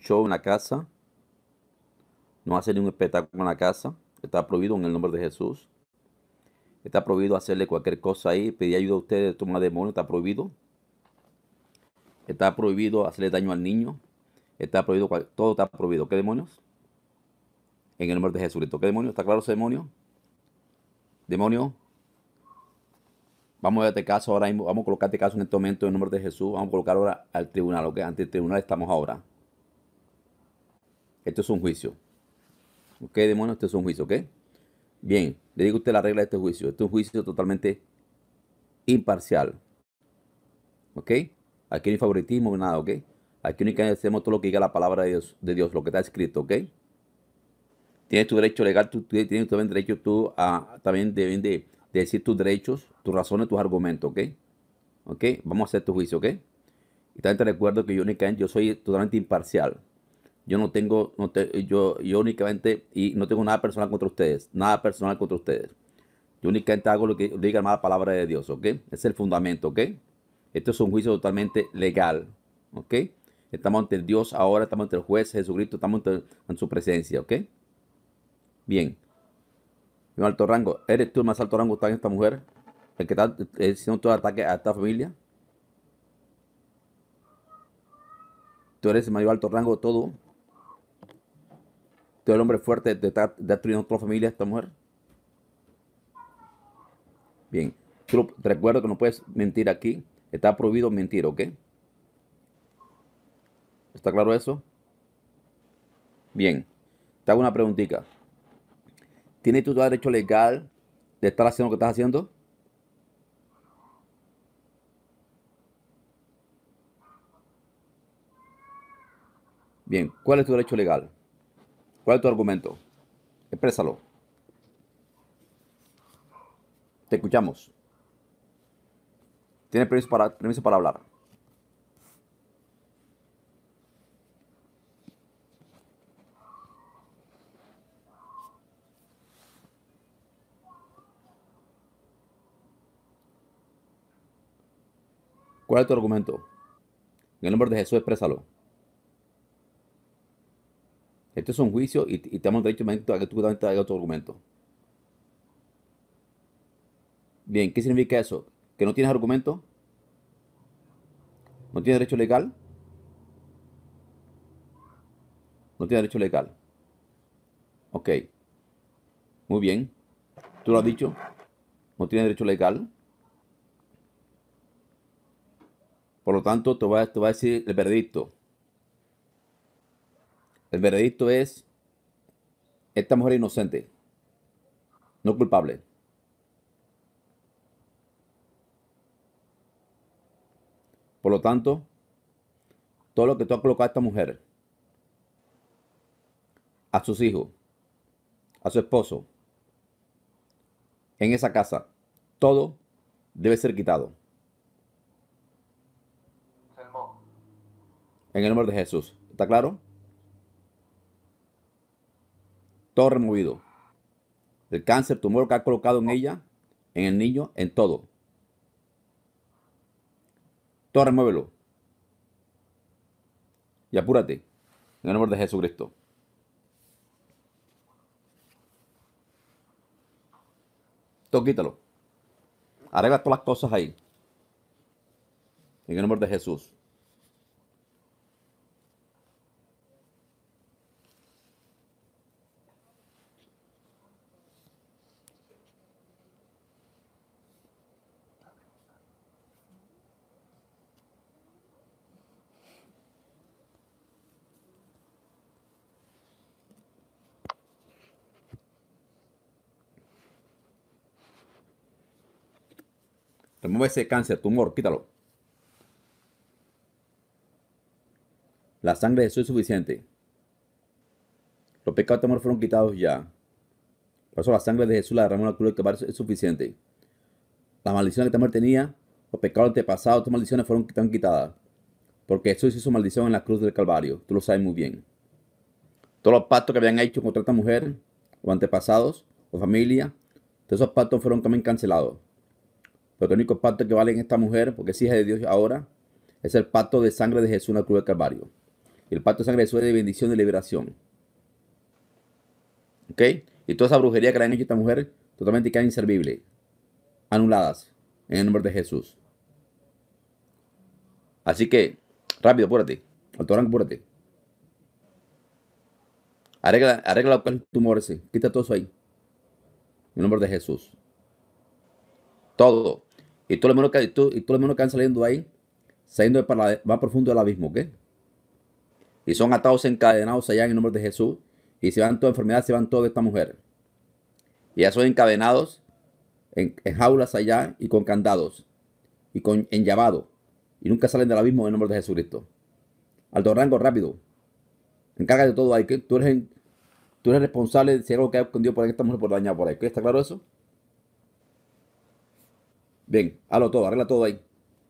show en la casa, no hacer ningún espectáculo en la casa. Está prohibido en el nombre de Jesús. Está prohibido hacerle cualquier cosa ahí, pedir ayuda a ustedes, tomar demonio, está prohibido. Está prohibido hacerle daño al niño. Está prohibido, todo está prohibido. ¿Qué demonios? En el nombre de Jesucristo. ¿Qué demonio? ¿Está claro ese demonio? Demonio, vamos a ver este caso ahora mismo. Vamos a colocar este caso en este momento en el nombre de Jesús. Vamos a colocar ahora al tribunal, ¿ok? Ante el tribunal estamos ahora. Esto es un juicio. ¿Ok, demonio? Esto es un juicio, ¿ok? Bien, le digo a usted la regla de este juicio. Este es un juicio totalmente imparcial. ¿Ok? Aquí no hay favoritismo, nada, ¿ok? Aquí únicamente hacemos todo lo que diga la palabra de Dios, lo que está escrito, ¿ok? Tienes tu derecho legal, tú tienes también derecho tú a también de decir tus derechos, tus razones, tus argumentos, ¿ok? ¿Ok? Vamos a hacer tu juicio, ¿ok? Y también te recuerdo que yo únicamente, yo soy totalmente imparcial. Yo no tengo, yo únicamente, y no tengo nada personal contra ustedes, nada personal contra ustedes. Yo únicamente hago lo que diga la palabra de Dios, ¿ok? Es el fundamento, ¿ok? Esto es un juicio totalmente legal, ¿ok? Estamos ante Dios ahora, estamos ante el juez Jesucristo, estamos en su presencia, ¿ok? Bien, mi alto rango, ¿eres tú el más alto rango está en esta mujer? El que está haciendo todo ataque a esta familia. Tú eres el mayor alto rango de todo. Tú eres el hombre fuerte de estar destruyendo toda la familia de esta mujer. Bien, te recuerdo que no puedes mentir aquí. Está prohibido mentir, ¿ok? ¿Está claro eso? Bien, te hago una preguntita. ¿Tienes tu derecho legal de estar haciendo lo que estás haciendo? Bien, ¿cuál es tu derecho legal? ¿Cuál es tu argumento? Exprésalo. Te escuchamos. Tienes permiso para hablar. ¿Cuál es tu argumento? En el nombre de Jesús, exprésalo. Esto es un juicio y te damos derecho a que tú también te hagas tu argumento. Bien, ¿qué significa eso? ¿Que no tienes argumento? ¿No tienes derecho legal? No tienes derecho legal. Ok, muy bien. Tú lo has dicho. No tienes derecho legal. Por lo tanto, te voy a decir el veredicto. El veredicto es, esta mujer es inocente, no culpable. Por lo tanto, todo lo que tú has colocado a esta mujer, a sus hijos, a su esposo, en esa casa, todo debe ser quitado. En el nombre de Jesús. ¿Está claro? Todo removido. El cáncer, tumor que ha colocado en ella, en el niño, en todo. Todo remuévelo. Y apúrate. En el nombre de Jesucristo. Todo quítalo. Arregla todas las cosas ahí. En el nombre de Jesús. Remueve ese cáncer, tumor, quítalo. La sangre de Jesús es suficiente. Los pecados de amor fueron quitados ya. Por eso la sangre de Jesús la derramó en la cruz del Calvario es suficiente. Las maldiciones que esta mujer tenía, los pecados antepasados, estas maldiciones están quitadas. Porque Jesús hizo maldición en la cruz del Calvario. Tú lo sabes muy bien. Todos los pactos que habían hecho contra esta mujer, o antepasados, o familia, todos esos pactos fueron también cancelados. Porque el único pacto que vale en esta mujer, porque es hija de Dios ahora, es el pacto de sangre de Jesús en la cruz del Calvario. El pacto de sangre de Jesús es de bendición y de liberación. ¿Ok? Y toda esa brujería que le han hecho a esta mujer, totalmente queda inservible. Anuladas. En el nombre de Jesús. Así que, rápido, apúrate. Alto rango, apúrate. Arregla el tumor ese. Quita todo eso ahí. En el nombre de Jesús. Todo. Y todos los demonios todos los demonios que van saliendo ahí, saliendo para más profundo del abismo, ¿ok? Y son atados, encadenados allá en el nombre de Jesús. Y se van toda enfermedad, se van toda esta mujer. Y ya son encadenados en jaulas allá y con candados. Y con enllavado. Y nunca salen del abismo en el nombre de Jesucristo. Alto rango, rápido. Encárgate de todo ahí. ¿Que? Tú eres responsable de si hay algo que ha escondido por ahí, esta mujer por dañar por ahí. ¿Qué? ¿Está claro eso? Bien, hazlo todo, arregla todo ahí.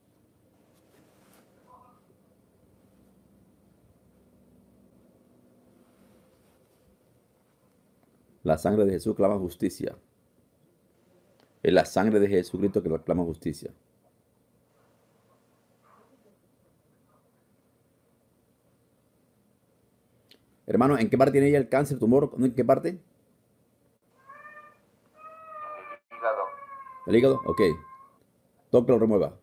La sangre de Jesús clama justicia. Es la sangre de Jesucristo que clama justicia. Hermano, ¿en qué parte tiene ella el cáncer, tumor? ¿En qué parte? Hígado. ¿El hígado? Ok. Todo que lo remueva.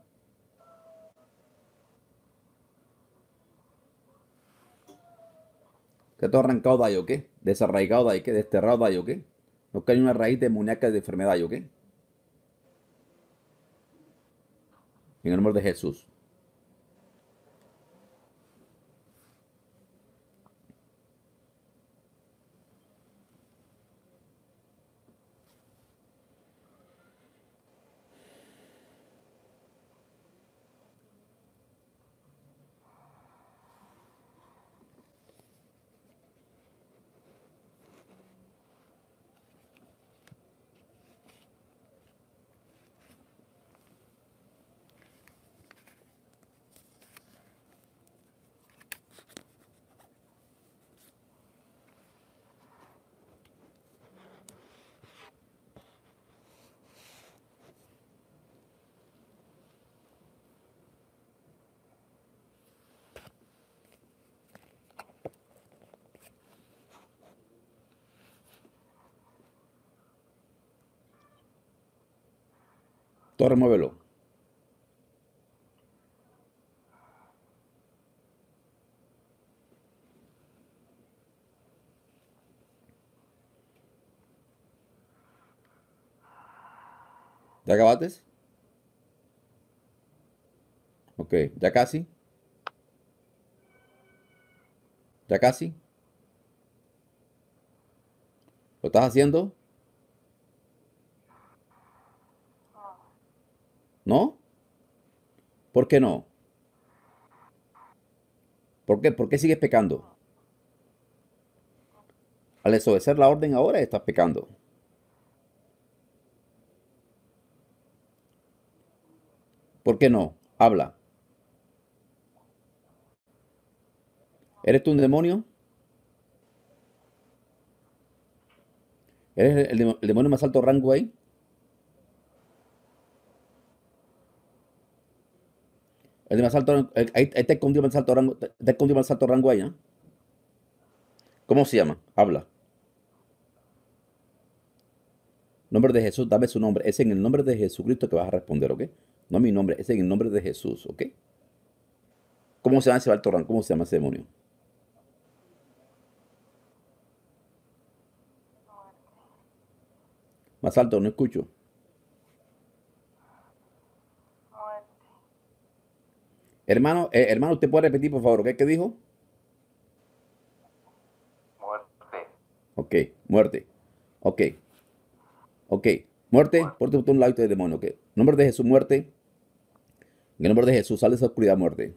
Que todo arrancado de ahí, ¿ok? Desarraigado de ahí, ¿ok? Desterrado de ahí, ¿ok? No cae una raíz demoníaca de enfermedad, ¿ok? En el nombre de Jesús. Todo remuévelo. ¿Ya acabaste? Ok, ya casi. Ya casi. ¿Lo estás haciendo? ¿No? ¿Por qué no? ¿Por qué? ¿Por qué sigues pecando? Al desobedecer la orden ahora estás pecando. ¿Por qué no? Habla. ¿Eres tú un demonio? ¿Eres el demonio más alto rango ahí? El de más alto rango. Ahí te escondió más alto rango. Te escondió más alto rango ahí, ¿ah? ¿Cómo se llama? Habla. Nombre de Jesús, dame su nombre. Es en el nombre de Jesucristo que vas a responder, ¿ok? No mi nombre, es en el nombre de Jesús, ¿ok? ¿Cómo se llama ese alto rango? ¿Cómo se llama ese demonio? Más alto, no escucho. Muerte. Hermano, ¿usted puede repetir, por favor, ¿ok? ¿Qué dijo? Muerte. Ok, muerte. Ok, ok. Muerte, Muerte. por un lado de demonio, ok. Nombre de Jesús, muerte. En el nombre de Jesús, sale de esa oscuridad, muerte.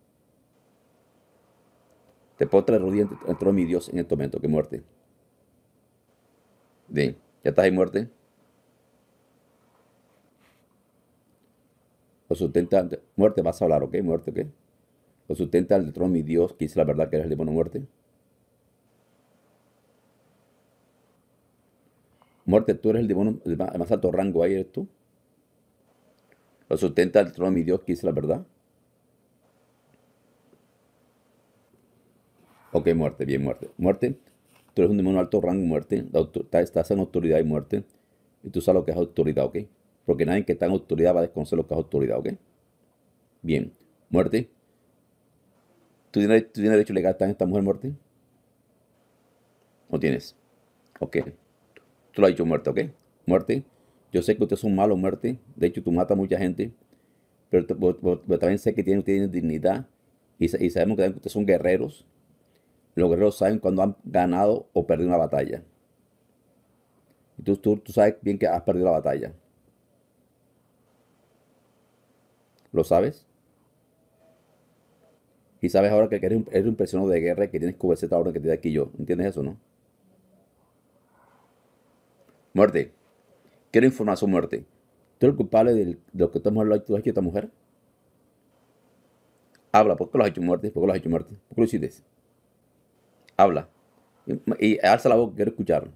Te postra de rodillas ante el trono de mi Dios en este momento, que muerte. Bien, ya estás ahí, muerte. Lo sustenta, muerte, vas a hablar, ¿ok? Muerte, ¿ok? Lo sustenta el trono de mi Dios, que dice la verdad que eres el demonio muerte. Muerte, tú eres el demonio de más alto rango, ahí eres tú. Lo sustenta el trono de mi Dios, que dice la verdad. Ok, muerte, bien, muerte. Muerte, tú eres un demonio de alto rango, muerte. Estás en autoridad y muerte. Y tú sabes lo que es autoridad, ¿ok? Porque nadie que está en autoridad va a desconocer lo que es autoridad, ¿ok? Bien, muerte. ¿Tú tienes derecho legal a estar en esta mujer, muerte? ¿No tienes? Ok. Tú lo has dicho, muerte, ¿ok? Muerte. Yo sé que ustedes son malos, muerte. De hecho, tú matas a mucha gente. Pero también sé que tienen dignidad. Y sabemos que también ustedes son guerreros. Los guerreros saben cuando han ganado o perdido una batalla. Y tú sabes bien que has perdido la batalla. ¿Lo sabes? Y sabes ahora que eres un prisionero de guerra y que tienes que obedecer la orden que te da aquí yo. ¿Entiendes eso, no? Muerte. Quiero información, muerte. ¿Tú eres el culpable de lo que tú has hecho a esta mujer? Habla. ¿Por qué lo has hecho, muerte? ¿Por qué lo has hecho, muerte? ¿Por qué lo hiciste? Habla. Y alza la voz, quiero escuchar.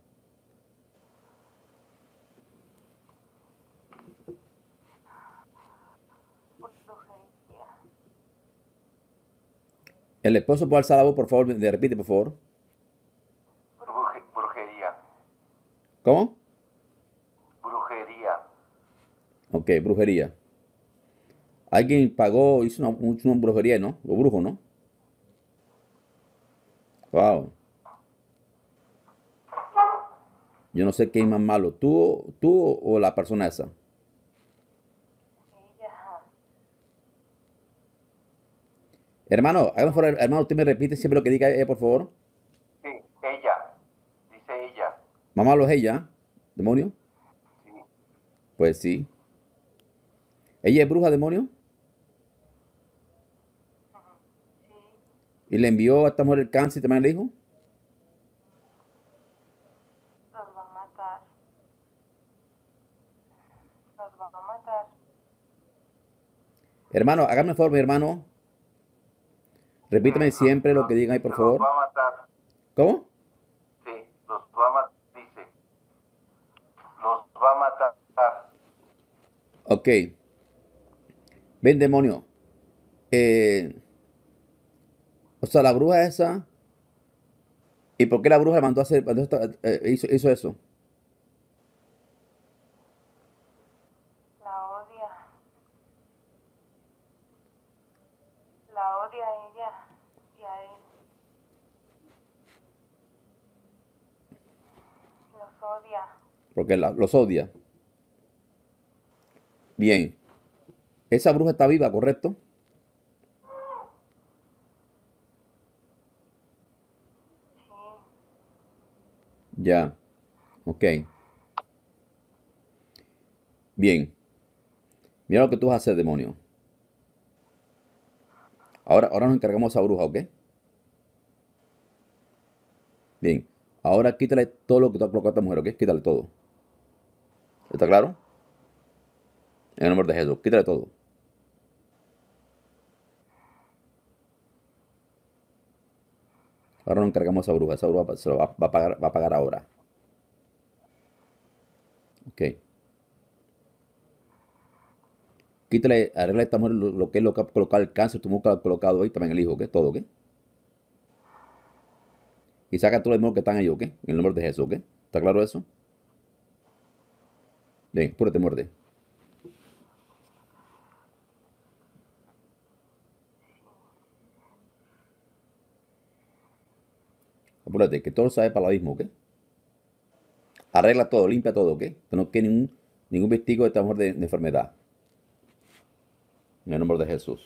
Brujería. El esposo puede alzar la voz, por favor. Repite, por favor. Brujería. ¿Cómo? Brujería. Ok, brujería. Alguien pagó, hizo una brujería, ¿no? O brujo, ¿no? Wow. Yo no sé quién es más malo, tú o la persona esa. Ella. Hermano, hágame favor, hermano, usted me repite siempre lo que diga ella, por favor. Sí, ella. Dice ella. Mamá lo es ella, demonio. Sí. Pues sí. Ella es bruja, demonio. Sí. Y le envió a esta mujer el cáncer y también le dijo. Los va a matar. Los va a matar. Hermano, hágame un favor, mi hermano. Repítame siempre lo que digan ahí, por Los favor. va a matar. ¿Cómo? Sí, los va a matar. Dice. Los va a matar. Ok. Ven, demonio. Eh, o sea, la bruja esa. ¿Y por qué la bruja le mandó a hacer, hizo eso? La odia. La odia a ella y a él. Los odia. Porque los odia. Bien. Esa bruja está viva, ¿correcto? Sí. Ya. Ok. Bien. Mira lo que tú vas a hacer, demonio. Ahora nos encargamos de esa bruja, ¿ok? Bien. Ahora quítale todo lo que tú has colocado a esta mujer, ¿ok? Quítale todo. ¿Está claro? En el nombre de Jesús. Quítale todo. Ahora nos encargamos de esa bruja. Esa bruja se lo va a pagar ahora. Ok. Quítale, arregla a esta mujer lo que es lo que ha colocado el cáncer, tú que has colocado ahí, también el hijo, ¿ok? Todo, ¿ok? Y saca todos los demonios que están ahí, ¿ok? En el nombre de Jesús, ¿ok? ¿Está claro eso? Bien, apúrate, muerte. Apúrate, que todo sabe palabrismo, ¿ok? Arregla todo, limpia todo, ¿ok? Que no quede ningún vestigio de esta mujer de enfermedad. En el nombre de Jesús.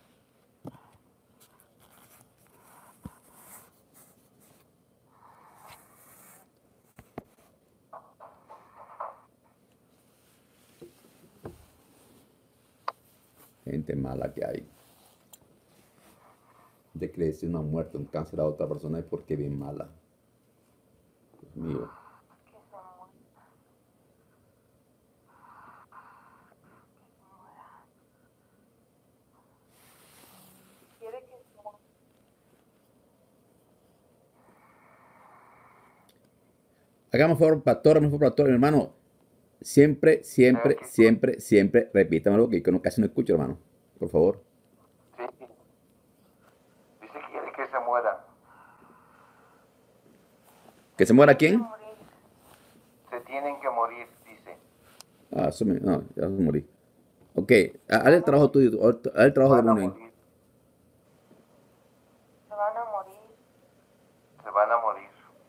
Gente mala que hay. De que le decir una muerte, un cáncer a otra persona es porque es bien mala. Dios mío. Que se muera. Quiere que se muera. Hagamos favor, pastor, hagamos favor, pastor, hermano. Siempre, siempre, siempre, siempre, repítamelo, que yo casi no escucho, hermano. Por favor. Sí. Dice que quiere que se muera. ¿Que se muera quién? Morir. Se tienen que morir, dice. Ah, no, ya se morí. Ok, haz el trabajo tuyo, haz el trabajo de Van a Moni. morir. Se van a morir. Se van a morir.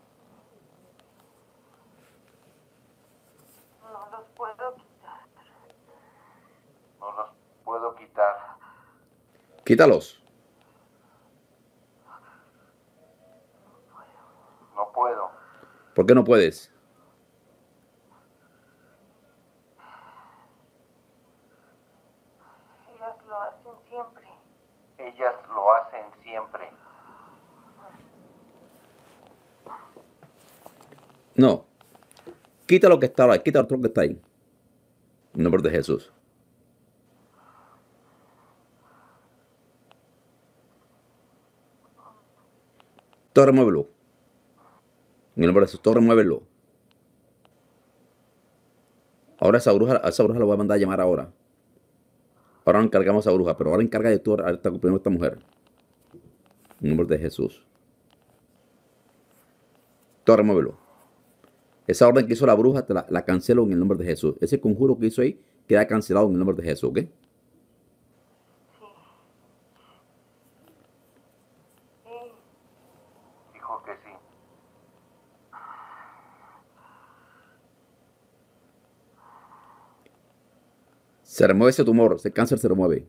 No los puedo quitar. No los puedo quitar. Quítalos. No puedo. ¿Por qué no puedes? Ellas lo hacen siempre. Ellas lo hacen siempre. No. Quita lo que está ahí, quita otro que está ahí. En nombre de Jesús. Todo remuévelo. En el nombre de Jesús, todo remuévelo. Ahora esa bruja la voy a mandar a llamar ahora. Ahora no encargamos a esa bruja, pero ahora encarga de tú a esta mujer. En nombre de Jesús. Todo remuévelo. Esa orden que hizo la bruja la cancelo en el nombre de Jesús. Ese conjuro que hizo ahí queda cancelado en el nombre de Jesús, ¿ok? Sí. Sí. Dijo que sí. Se remueve ese tumor, ese cáncer se remueve.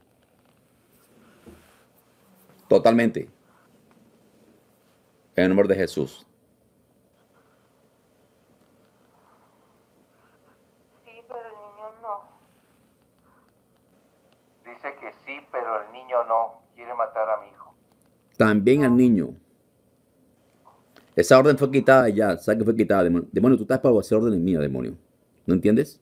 Totalmente. En el nombre de Jesús. Sí, pero el niño no. Dice que sí, pero el niño no. Quiere matar a mi hijo. También al niño. Esa orden fue quitada ya. ¿Sabes que fue quitada? Demonio, tú estás para hacer orden mía, demonio. ¿No entiendes?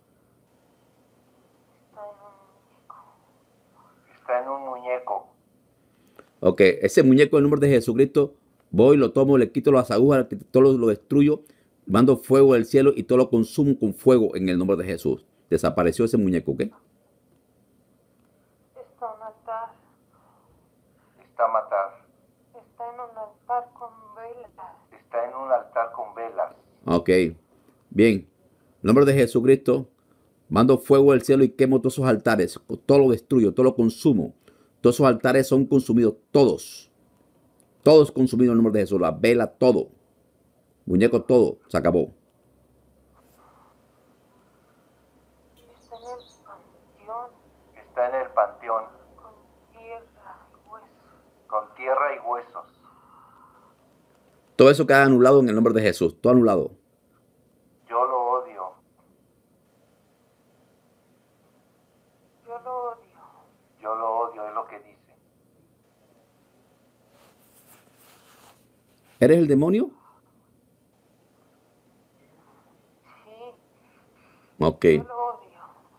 Está en un muñeco. Ok, ese muñeco en el nombre de Jesucristo, voy, lo tomo, le quito las agujas, todo lo destruyo, mando fuego del cielo y todo lo consumo con fuego en el nombre de Jesús. Desapareció ese muñeco, ¿ok? Está un altar. Está a matar. Está en un altar con velas. Está en un altar con velas. Ok, bien. En el nombre de Jesucristo, mando fuego del cielo y quemo todos esos altares, todo lo destruyo, todo lo consumo. Todos esos altares son consumidos, todos. Todos consumidos en el nombre de Jesús, las velas, todo. Muñeco, todo, se acabó. Está en el panteón Está en el panteón. con tierra y huesos. Con tierra y huesos. Todo eso queda anulado en el nombre de Jesús, todo anulado. Yo lo odio. Yo lo odio. Yo lo odio, es lo que dice. ¿Eres el demonio? Sí, Ok. yo lo odio.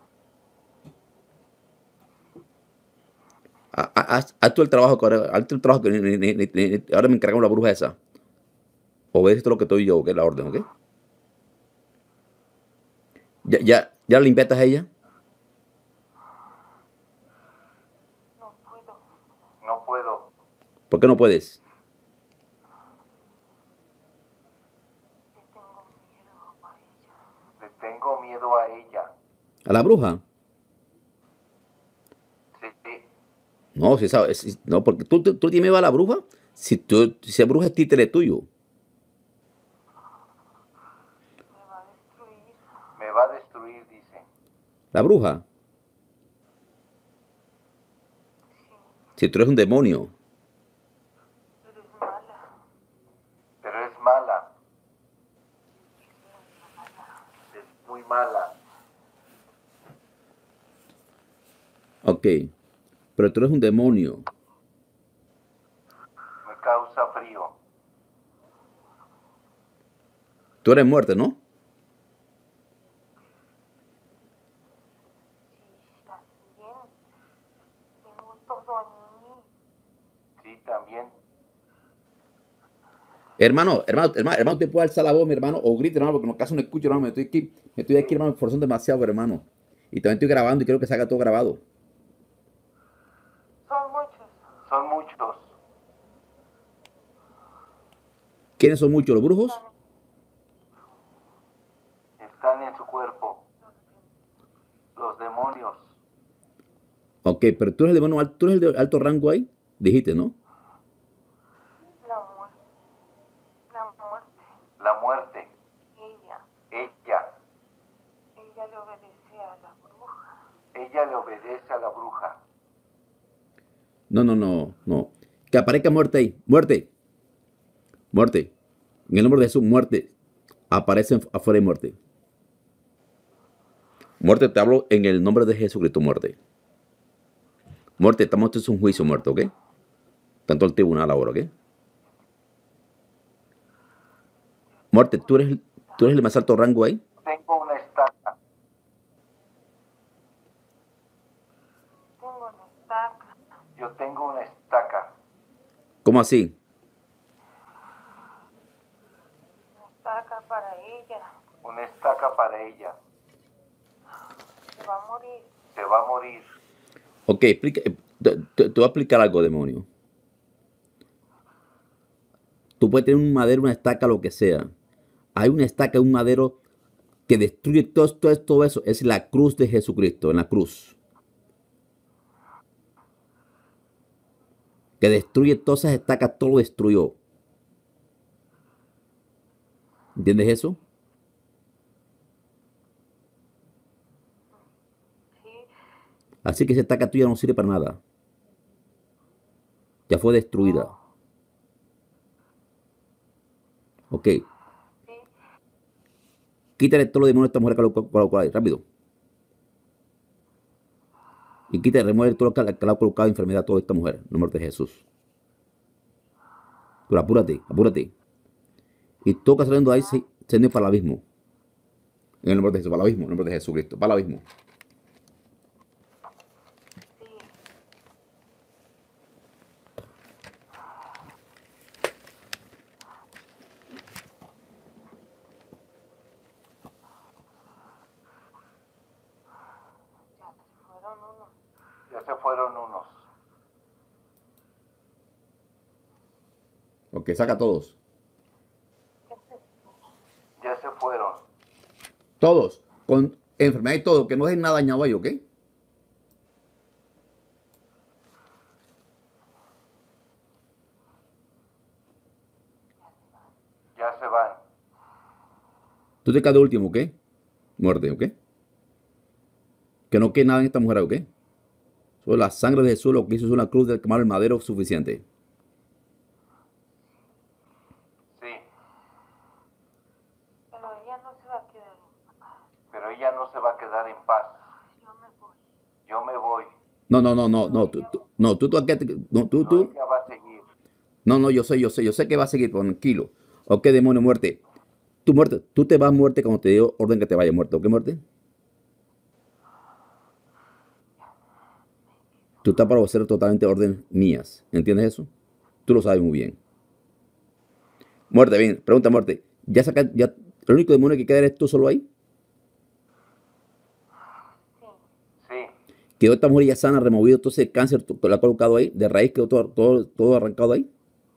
Haz tú el trabajo, haz tú el trabajo que ahora me encargamos la bruja esa. Obedece todo lo que estoy yo, que es la orden, ¿ok? ¿Ya limpiaste a ella? No puedo. No puedo. ¿Por qué no puedes? Le tengo miedo a ella. Le tengo miedo a ella. ¿A la bruja? Sí, sí. No, no, porque tú tienes miedo a la bruja. Si esa bruja es títere tuyo. Me va a destruir. Me va a destruir, dice. La bruja. Sí, Si tú eres un demonio. pero es mala. Pero es mala. Es muy mala. Ok. Pero tú eres un demonio. Me causa frío. Tú eres muerte, ¿no? Sí, también. Tengo todo en mí. Sí, también. Hermano, te puedo alzar la voz, mi hermano, o grita, hermano, porque en caso no escucho, hermano, me estoy aquí, hermano, forzando demasiado, hermano. Y también estoy grabando y quiero que salga todo grabado. Son muchos. Son muchos. ¿Quiénes son muchos? ¿Los brujos? Ok, pero tú eres el demonio alto, tú eres el de alto rango ahí, dijiste, ¿no? La muerte. La muerte. La muerte. Ella. Ella. Ella le obedece a la bruja. Ella le obedece a la bruja. No, no, no, no. Que aparezca muerte ahí. Muerte. Muerte. En el nombre de Jesús, muerte. Aparece afuera y muerte. Muerte, te hablo en el nombre de Jesucristo, muerte. Muerte, estamos en un juicio, muerte, ¿ok? Tanto el tribunal ahora, ¿ok? Muerte, tú eres el más alto rango ahí. Tengo una estaca. Tengo una estaca. Yo tengo una estaca. ¿Cómo así? Una estaca para ella. Una estaca para ella. Se va a morir. Se va a morir. Ok, explica, te voy a explicar algo, demonio. Tú puedes tener un madero, una estaca, lo que sea. Hay una estaca, un madero que destruye todo eso. Es la cruz de Jesucristo, en la cruz. Que destruye todas esas estacas, todo lo destruyó. ¿Entiendes eso? Sí. Así que esa estaca tuya no sirve para nada. Ya fue destruida. Ok. Sí. Quítale todo lo demonios a esta mujer que lo colocó ahí, rápido. Y quítale, remueve todo lo que le ha colocado enfermedad a toda esta mujer. En el nombre de Jesús. Pero apúrate, apúrate. Y toca saliendo ahí, se para el abismo. En el nombre de Jesús, para el abismo, en el nombre de Jesucristo, para el abismo. Sí. Ya se fueron unos. Ya se fueron unos. Ok, saca a todos. Ya se fueron. Todos. Con enfermedad y todo, que no dejen nada dañado ahí, ¿ok? Ya se van. Tú te quedas de último, ¿ok? Muerte, ¿ok? Que no quede nada en esta mujer, ¿ok? Solo la sangre de Jesús, lo que hizo es una cruz del quemar el madero suficiente. Sí. Pero ella no se va a quedar en paz. Pero ella no se va a quedar en paz. Yo me voy. Yo me voy. No, no, no, no, no, no, tú, no, No, ella va a seguir. no, yo sé que va a seguir, tranquilo. Ok, demonio, muerte. Tú muerte, tú te vas muerte cuando te dio orden que te vaya muerte, ¿ok, muerte? Tú estás para hacer totalmente orden mías, ¿entiendes eso? Tú lo sabes muy bien. Muerte, bien, pregunta muerte. ¿Ya saca, ya, el único demonio que queda eres tú solo ahí? Sí. Sí. ¿Quedó esta mujer ya sana, removido todo ese cáncer que la ha colocado ahí? ¿De raíz quedó todo arrancado ahí?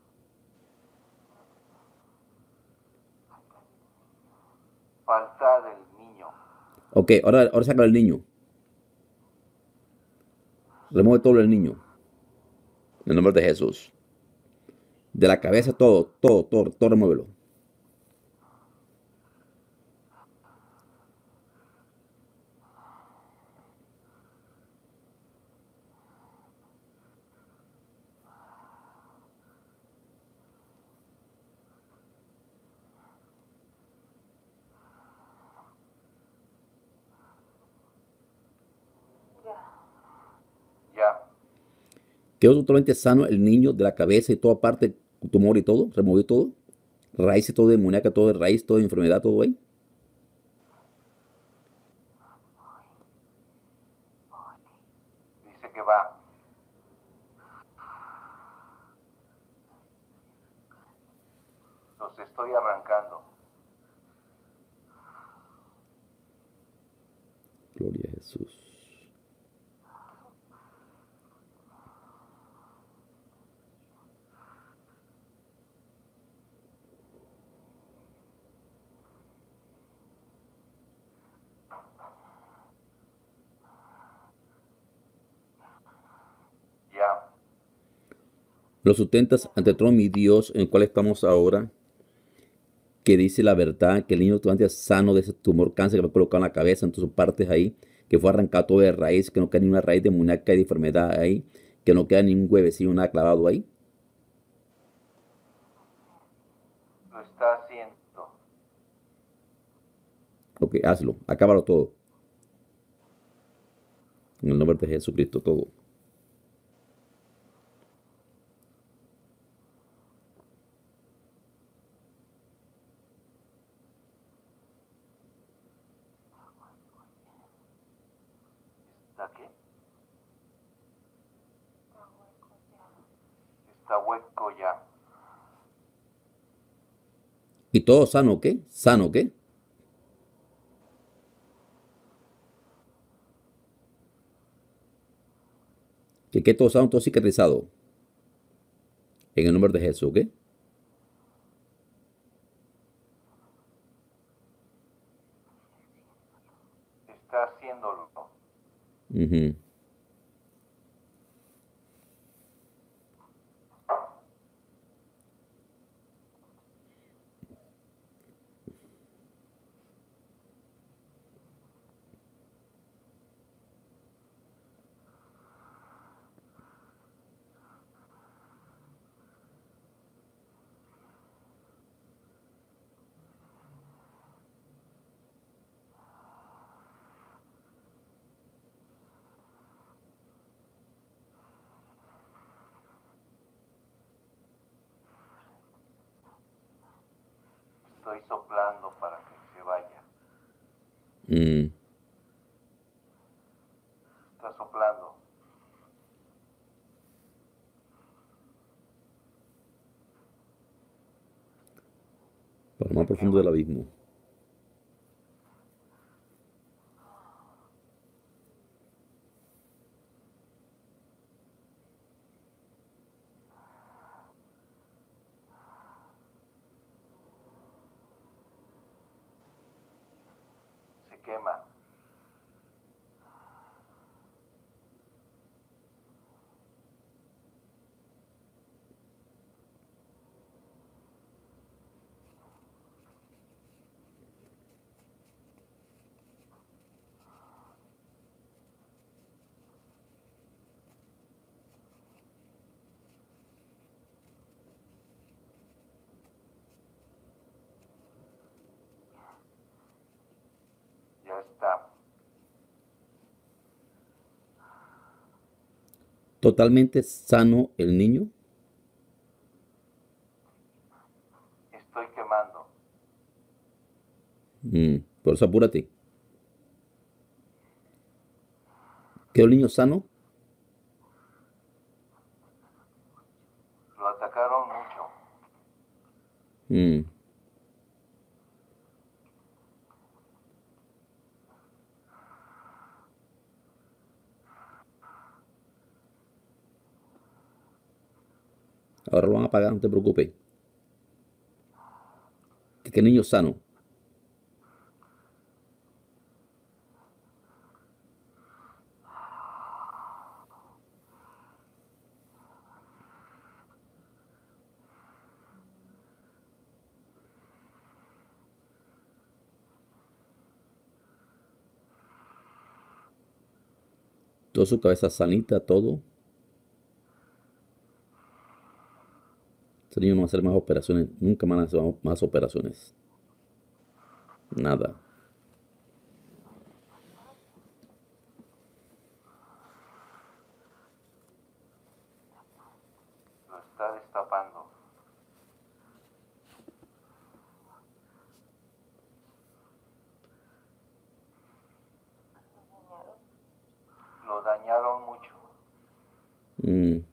Falta del niño. Ok, ahora saca el niño. Remueve todo el niño. En el nombre de Jesús. De la cabeza todo, remuévelo. Ya. Ya. Quedó totalmente sano el niño de la cabeza y toda parte, tumor y todo, removió todo. Raíces, todo demoníaca, todo de raíz, toda enfermedad, todo ahí. Dice que va. Los estoy arrancando. Gloria a Jesús. Lo sustentas ante el trono, mi Dios, en el cual estamos ahora, que dice la verdad, que el niño tu sano de ese tumor cáncer que me ha colocado en la cabeza, en tus partes ahí, que fue arrancado todo de raíz, que no queda ni una raíz de muñeca y de enfermedad ahí, que no queda ni un huevecillo, nada clavado ahí. Lo está haciendo. Ok, hazlo, acábalo todo. En el nombre de Jesucristo, todo. ¿Está qué? Está hueco ya. ¿Y todo sano qué? ¿Sano qué? Que todo sano, todo cicatrizado. En el nombre de Jesús, ¿ok? Está haciéndolo. Ujú. Estoy soplando para que se vaya. Mm. Está soplando. Para lo más profundo del abismo. Se quema. Ya está. Totalmente sano el niño. Estoy quemando. Por eso apúrate. ¿Quedó el niño sano? Lo atacaron mucho. Mm. Ahora lo van a pagar, no te preocupes. Que el niño sano. Toda su cabeza sanita, todo. Ese niño no va a hacer más operaciones. Nunca más hacer más operaciones. Nada. Lo está destapando. Lo dañaron mucho. Mm.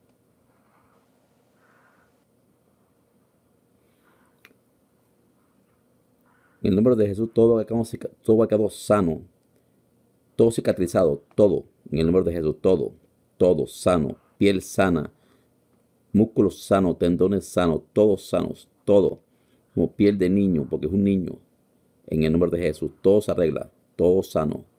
En el nombre de Jesús, todo va a quedar sano. Todo cicatrizado. Todo. En el nombre de Jesús, todo. Todo sano. Piel sana. Músculos sanos. Tendones sanos. Todos sanos. Todo. Como piel de niño, porque es un niño. En el nombre de Jesús, todo se arregla. Todo sano.